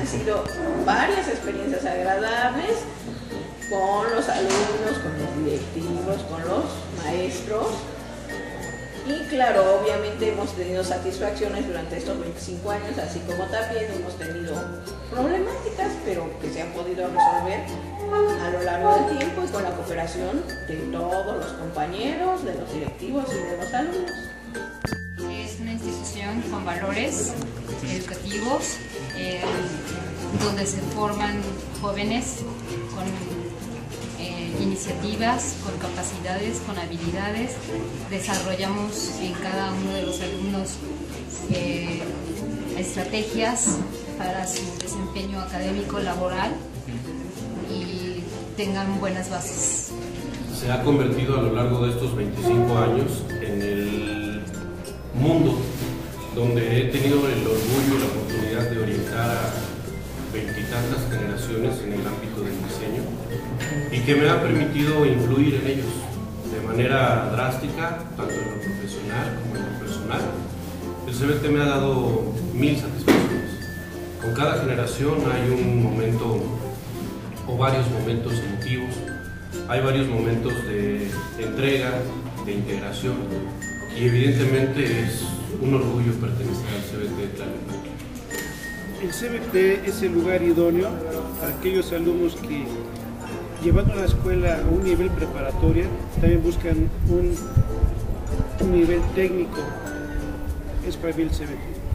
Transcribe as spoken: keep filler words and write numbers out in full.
sido varias experiencias agradables con los alumnos, con los directivos, con los maestros. Y claro, obviamente hemos tenido satisfacciones durante estos veinticinco años, así como también hemos tenido problemáticas, pero que se han podido resolver a lo largo del tiempo y con la cooperación de todos los compañeros, de los directivos y de los alumnos. Es una institución con valores educativos, eh, donde se forman jóvenes con eh, iniciativas, con capacidades, con habilidades. Desarrollamos en cada uno de los alumnos eh, estrategias para su desempeño académico, laboral y tengan buenas bases. Se ha convertido a lo largo de estos veinticinco años en el mundo donde he tenido el orgullo y la oportunidad de orientar a veintitantas generaciones en el ámbito del diseño y que me ha permitido influir en ellos de manera drástica, tanto en lo profesional como en lo personal. El C B T me ha dado mil satisfacciones. Con cada generación hay un momento o varios momentos emotivos, hay varios momentos de entrega, de integración y evidentemente es un orgullo pertenecer al C B T de Tlalnepantla. El C B T es el lugar idóneo para aquellos alumnos que, llevando a la escuela a un nivel preparatoria, también buscan un, un nivel técnico. Es para mí el C B T.